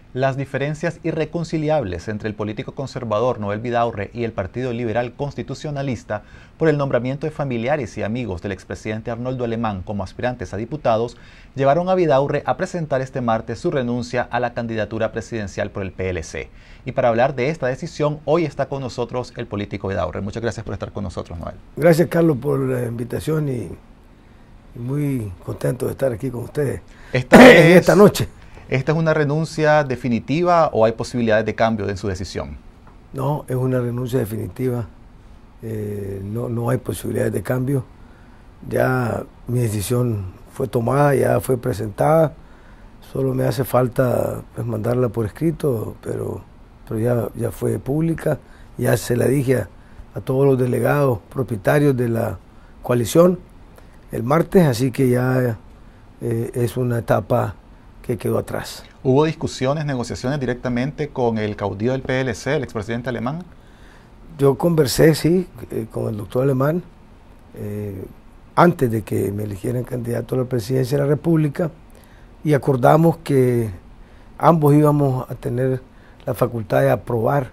Las diferencias irreconciliables entre el político conservador Noel Vidaurre y el Partido Liberal Constitucionalista por el nombramiento de familiares y amigos del expresidente Arnoldo Alemán como aspirantes a diputados llevaron a Vidaurre a presentar este martes su renuncia a la candidatura presidencial por el PLC. Y para hablar de esta decisión, hoy está con nosotros el político Vidaurre. Muchas gracias por estar con nosotros, Noel. Gracias, Carlos, por la invitación y muy contento de estar aquí con ustedes en esta noche. ¿Esta es una renuncia definitiva o hay posibilidades de cambio en su decisión? No, es una renuncia definitiva. No hay posibilidades de cambio. Ya mi decisión fue tomada, ya fue presentada. Solo me hace falta pues, mandarla por escrito, pero ya fue pública. Ya se la dije a todos los delegados propietarios de la coalición el martes, así que ya es una etapa que quedó atrás. ¿Hubo discusiones, negociaciones directamente con el caudillo del PLC, el expresidente Alemán? Yo conversé, sí, con el doctor Alemán antes de que me eligieran candidato a la presidencia de la República y acordamos que ambos íbamos a tener la facultad de aprobar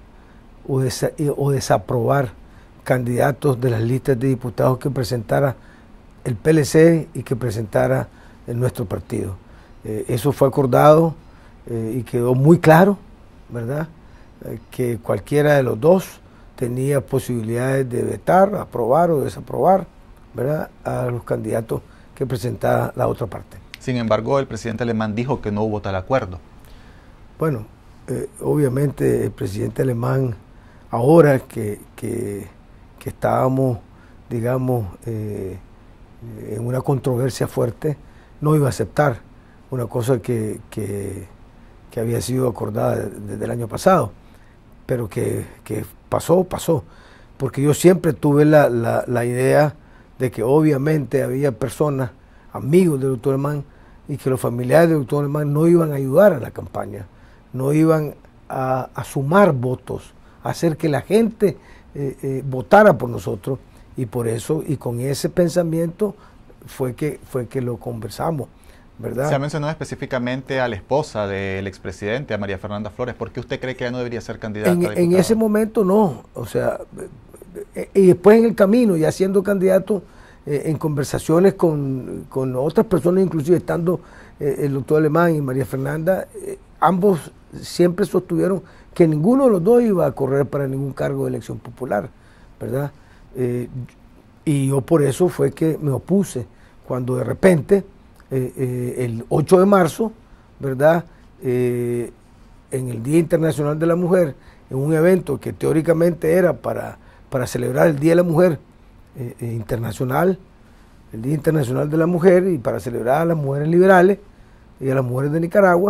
o desaprobar candidatos de las listas de diputados que presentara el PLC y que presentara nuestro partido. Eso fue acordado y quedó muy claro, ¿verdad? Que cualquiera de los dos tenía posibilidades de vetar, aprobar o desaprobar, ¿verdad? A los candidatos que presentara la otra parte. Sin embargo, el presidente Alemán dijo que no hubo tal acuerdo. Bueno, obviamente el presidente Alemán, ahora que estábamos, digamos, en una controversia fuerte, no iba a aceptar una cosa que había sido acordada desde el año pasado, pero que pasó, porque yo siempre tuve la idea de que obviamente había personas, amigos del doctor Alemán, y que los familiares del doctor Alemán no iban a ayudar a la campaña, no iban a sumar votos, a hacer que la gente votara por nosotros, y por eso, y con ese pensamiento fue que lo conversamos, ¿verdad? Se ha mencionado específicamente a la esposa del expresidente, a María Fernanda Flores. ¿Por qué usted cree que ella no debería ser candidata a diputada? En ese momento no, o sea, y después en el camino, ya siendo candidato, en conversaciones con otras personas, inclusive estando el doctor Alemán y María Fernanda, ambos siempre sostuvieron que ninguno de los dos iba a correr para ningún cargo de elección popular, ¿verdad? Y yo por eso fue que me opuse, cuando de repente, el 8 de marzo, ¿verdad? En el Día Internacional de la Mujer, en un evento que teóricamente era para celebrar el Día de la Mujer internacional, el Día Internacional de la Mujer, y para celebrar a las mujeres liberales y a las mujeres de Nicaragua,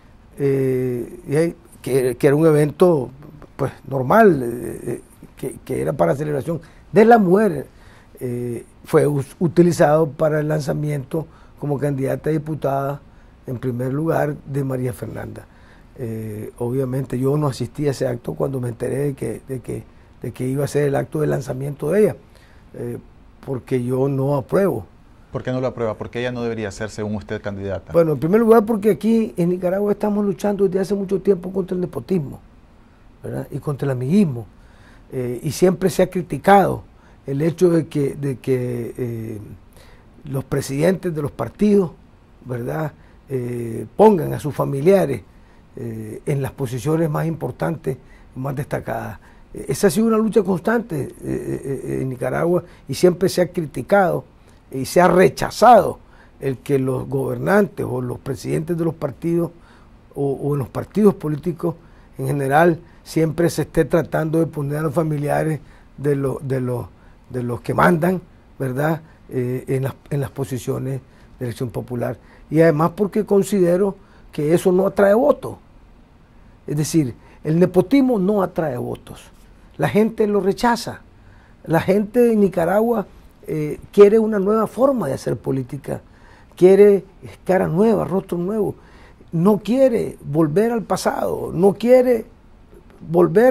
que era un evento pues normal, que era para celebración de las mujeres, fue utilizado para el lanzamiento como candidata a diputada en primer lugar de María Fernanda. Obviamente yo no asistí a ese acto cuando me enteré de que iba a ser el acto de lanzamiento de ella, porque yo no apruebo. ¿Por qué no lo aprueba? ¿Por qué ella no debería ser, según usted, candidata? Bueno, en primer lugar porque aquí en Nicaragua estamos luchando desde hace mucho tiempo contra el nepotismo, ¿verdad? Y contra el amiguismo, y siempre se ha criticado el hecho de que los presidentes de los partidos, ¿verdad? Pongan a sus familiares en las posiciones más importantes, más destacadas. Esa ha sido una lucha constante en Nicaragua y siempre se ha criticado y se ha rechazado el que los gobernantes o los presidentes de los partidos o en los partidos políticos en general siempre se esté tratando de poner a los familiares de los que mandan, ¿verdad? En las posiciones de elección popular. Y además porque considero que eso no atrae votos. Es decir, el nepotismo no atrae votos. La gente lo rechaza. La gente en Nicaragua quiere una nueva forma de hacer política. Quiere cara nueva, rostro nuevo. No quiere volver al pasado. No quiere volver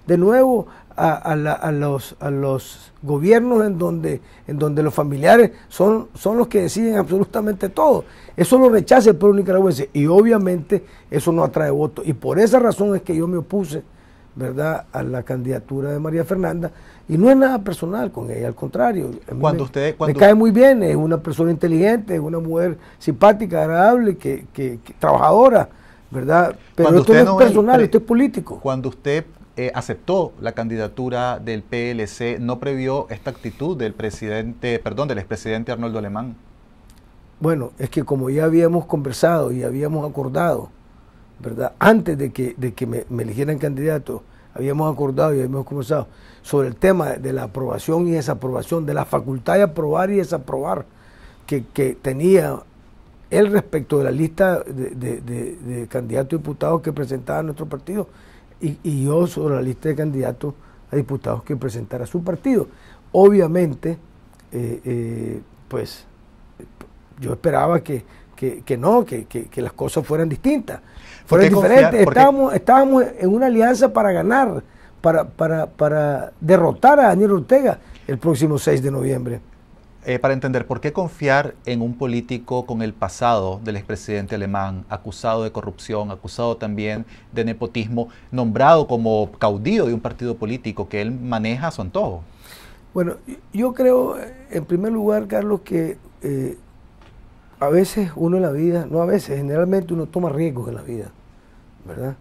de nuevo a los gobiernos en donde los familiares son los que deciden absolutamente todo. Eso lo rechaza el pueblo nicaragüense y obviamente eso no atrae votos. Y por esa razón es que yo me opuse, ¿verdad?, a la candidatura de María Fernanda, y no es nada personal con ella, al contrario. Me cae muy bien, es una persona inteligente, es una mujer simpática, agradable, que trabajadora, ¿verdad? Pero esto no es personal, esto es político. Cuando usted aceptó la candidatura del PLC, ¿no previó esta actitud del expresidente Arnoldo Alemán? Bueno, es que como ya habíamos conversado y habíamos acordado, ¿verdad?, antes de que me eligieran candidato, habíamos acordado y habíamos conversado sobre el tema de la aprobación y desaprobación, de la facultad de aprobar y desaprobar que tenía él respecto de la lista de candidatos a diputados que presentaba nuestro partido y yo sobre la lista de candidatos a diputados que presentara su partido. Obviamente, pues yo esperaba que las cosas fueran distintas, fueran diferentes. Estábamos en una alianza para ganar, para derrotar a Daniel Ortega el próximo 6 de noviembre. Para entender, ¿por qué confiar en un político con el pasado del expresidente Alemán, acusado de corrupción, acusado también de nepotismo, nombrado como caudillo de un partido político que él maneja a su antojo? Bueno, yo creo, en primer lugar, Carlos, que a veces uno en la vida, no a veces, generalmente uno toma riesgos en la vida, ¿verdad?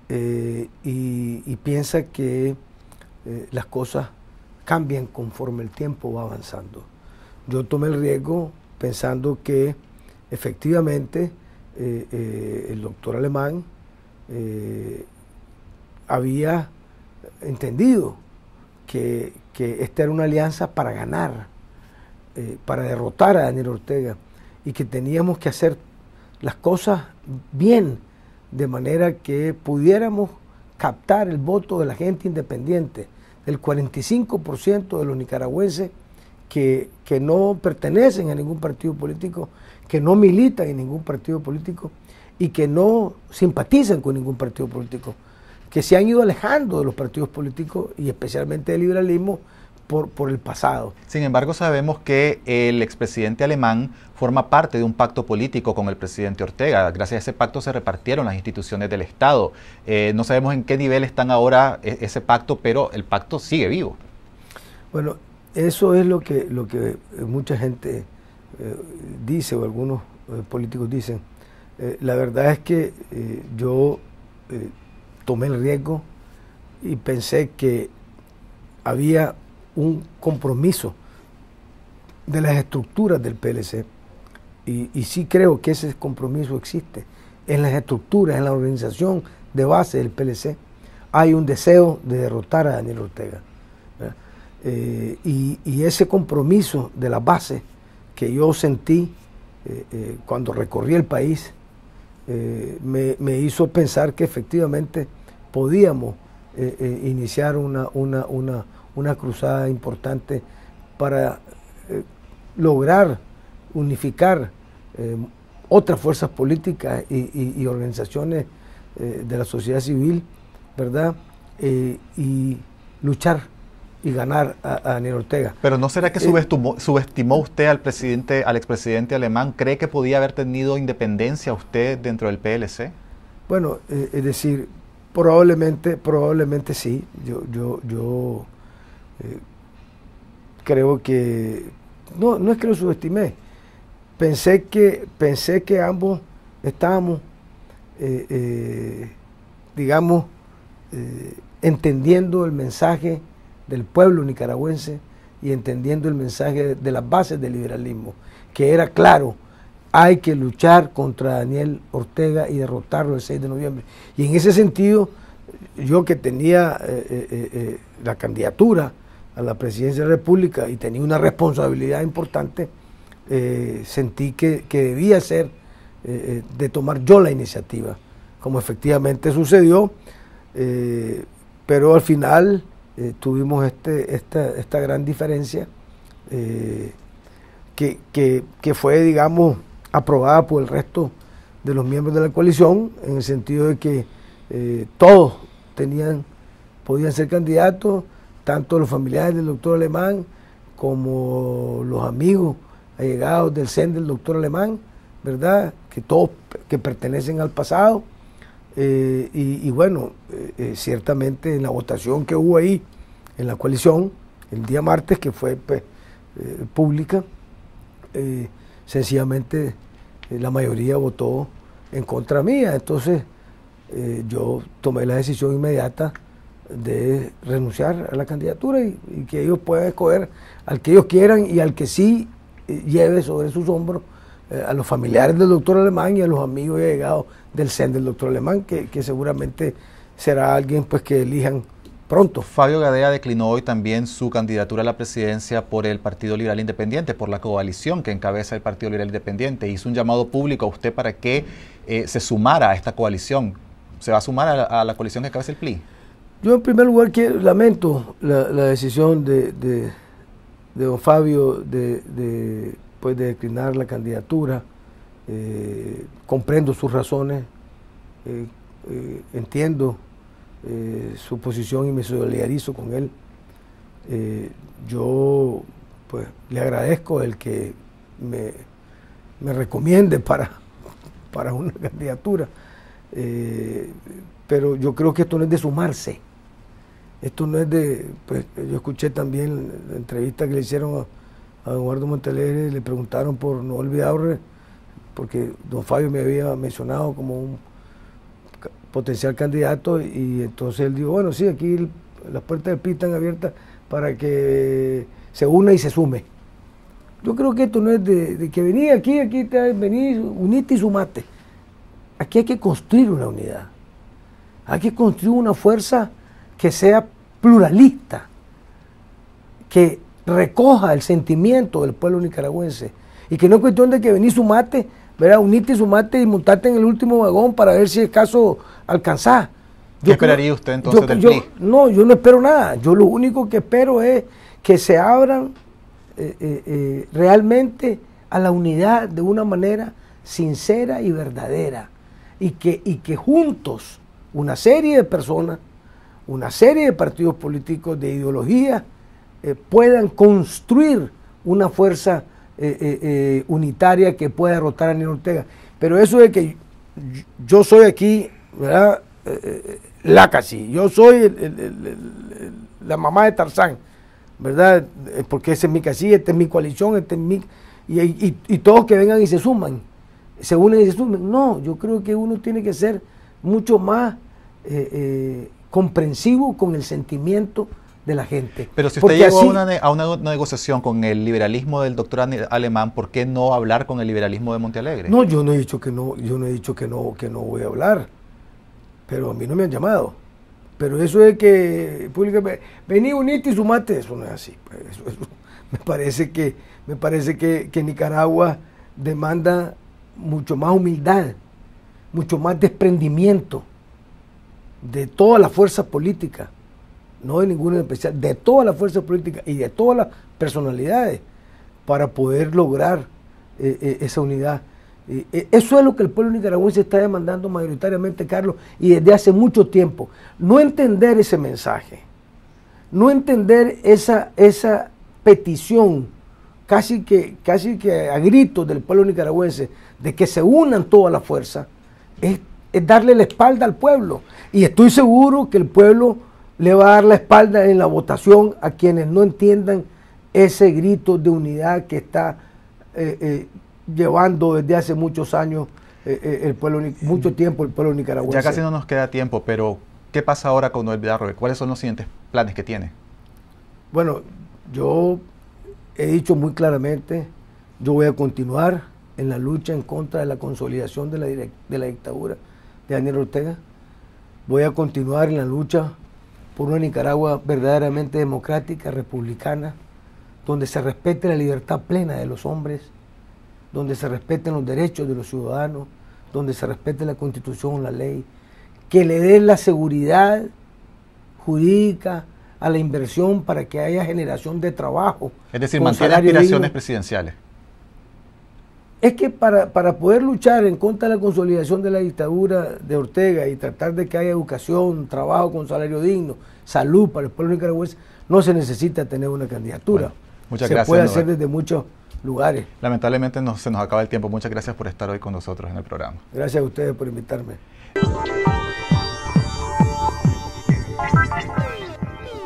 Y piensa que las cosas cambian conforme el tiempo va avanzando. Yo tomé el riesgo pensando que efectivamente el doctor Alemán había entendido que esta era una alianza para ganar, para derrotar a Daniel Ortega, y que teníamos que hacer las cosas bien, de manera que pudiéramos captar el voto de la gente independiente, del 45% de los nicaragüenses que no pertenecen a ningún partido político, que no militan en ningún partido político y que no simpatizan con ningún partido político, que se han ido alejando de los partidos políticos y especialmente del liberalismo por el pasado. Sin embargo, sabemos que el expresidente Alemán forma parte de un pacto político con el presidente Ortega. Gracias a ese pacto se repartieron las instituciones del Estado. No sabemos en qué nivel están ahora ese pacto, pero el pacto sigue vivo. Bueno, eso es lo que mucha gente dice, o algunos políticos dicen. La verdad es que yo tomé el riesgo y pensé que había un compromiso de las estructuras del PLC y sí creo que ese compromiso existe en las estructuras, en la organización de base del PLC. Hay un deseo de derrotar a Daniel Ortega, y ese compromiso de la base que yo sentí cuando recorrí el país me hizo pensar que efectivamente podíamos iniciar una cruzada importante para lograr unificar otras fuerzas políticas y organizaciones de la sociedad civil, ¿verdad? Y luchar y ganar a Daniel Ortega. Pero ¿no será que subestimó usted al expresidente Alemán? ¿Cree que podía haber tenido independencia usted dentro del PLC? Bueno, es decir, probablemente sí. Yo creo que no es que lo subestimé. Pensé que ambos estábamos, digamos, entendiendo el mensaje del pueblo nicaragüense y entendiendo el mensaje de las bases del liberalismo, que era claro: hay que luchar contra Daniel Ortega y derrotarlo el 6 de noviembre. Y en ese sentido, yo que tenía la candidatura a la presidencia de la República y tenía una responsabilidad importante, sentí que debía ser de tomar yo la iniciativa, como efectivamente sucedió, pero al final tuvimos esta gran diferencia que fue, digamos, aprobada por el resto de los miembros de la coalición, en el sentido de que todos tenían podían ser candidatos, tanto los familiares del doctor Alemán como los amigos allegados del CEN del doctor Alemán, ¿verdad? Que todos que pertenecen al pasado. Y bueno, ciertamente en la votación que hubo ahí, en la coalición, el día martes, que fue pues, pública, sencillamente la mayoría votó en contra mía. Entonces yo tomé la decisión inmediata de renunciar a la candidatura y que ellos puedan escoger al que ellos quieran y al que sí lleve sobre sus hombros a los familiares del doctor Alemán y a los amigos y allegados del CEN del doctor Alemán, que seguramente será alguien pues que elijan pronto. Fabio Gadea declinó hoy también su candidatura a la presidencia por el Partido Liberal Independiente, por la coalición que encabeza el Partido Liberal Independiente. Hizo un llamado público a usted para que se sumara a esta coalición. ¿Se va a sumar a la coalición que encabeza el PLI? Yo en primer lugar lamento la decisión de don Fabio de declinar la candidatura. Comprendo sus razones, entiendo su posición y me solidarizo con él. Yo pues le agradezco el que me recomiende para una candidatura, pero yo creo que esto no es de sumarse. Esto no es de, pues yo escuché también la entrevista que le hicieron a don Eduardo Montalegre, le preguntaron por Noel Vidaurre, porque don Fabio me había mencionado como un potencial candidato, y entonces él dijo, bueno, sí, aquí las puertas del PLI están abiertas para que se una y se sume. Yo creo que esto no es de que vení aquí vení, unite y sumate. Aquí hay que construir una unidad. Hay que construir una fuerza que sea pluralista, que recoja el sentimiento del pueblo nicaragüense, y que no es cuestión de que vení sumate, ¿verdad? Unite y sumate y montarte en el último vagón para ver si es caso alcanzar. ¿Qué esperaría usted entonces del PLI? No, yo no espero nada. Yo lo único que espero es que se abran realmente a la unidad de una manera sincera y verdadera, y que juntos una serie de personas, una serie de partidos políticos de ideología puedan construir una fuerza unitaria que pueda derrotar a Aníbal Ortega. Pero eso de que yo soy aquí, ¿verdad? La casi, yo soy la mamá de Tarzán, ¿verdad? Porque esa es mi casilla, esta es mi coalición, esta es mi... Y todos que vengan y se suman, se unen y se sumen. No, yo creo que uno tiene que ser mucho más comprensivo con el sentimiento de la gente. Pero si usted llegó a una negociación con el liberalismo del doctor Alemán, ¿por qué no hablar con el liberalismo de Montealegre? No, yo no he dicho que no, que no voy a hablar, pero a mí no me han llamado. Pero eso es que públicamente, vení, unite y sumate, eso no es así. Eso me parece que Nicaragua demanda mucho más humildad, mucho más desprendimiento de todas las fuerzas políticas, no de ninguna en especial, de todas las fuerzas políticas y de todas las personalidades, para poder lograr esa unidad. Eso es lo que el pueblo nicaragüense está demandando mayoritariamente, Carlos, y desde hace mucho tiempo. No entender ese mensaje, no entender esa petición casi que a gritos del pueblo nicaragüense de que se unan todas las fuerzas, es darle la espalda al pueblo. Y estoy seguro que el pueblo le va a dar la espalda en la votación a quienes no entiendan ese grito de unidad que está llevando desde hace muchos años mucho tiempo el pueblo nicaragüense. Ya casi no nos queda tiempo, pero ¿qué pasa ahora con Noel Vidaurre? ¿Cuáles son los siguientes planes que tiene? Bueno, yo he dicho muy claramente, yo voy a continuar en la lucha en contra de la consolidación de la dictadura de Daniel Ortega. Voy a continuar en la lucha por una Nicaragua verdaderamente democrática, republicana, donde se respete la libertad plena de los hombres, donde se respeten los derechos de los ciudadanos, donde se respete la Constitución, la ley, que le dé la seguridad jurídica a la inversión para que haya generación de trabajo. Es decir, mantener aspiraciones presidenciales. es que para poder luchar en contra de la consolidación de la dictadura de Ortega y tratar de que haya educación, trabajo con salario digno, salud para el pueblo nicaragüense, no se necesita tener una candidatura. Bueno, muchas se gracias, puede hacer desde muchos lugares. Lamentablemente se nos acaba el tiempo. Muchas gracias por estar hoy con nosotros en el programa. Gracias a ustedes por invitarme.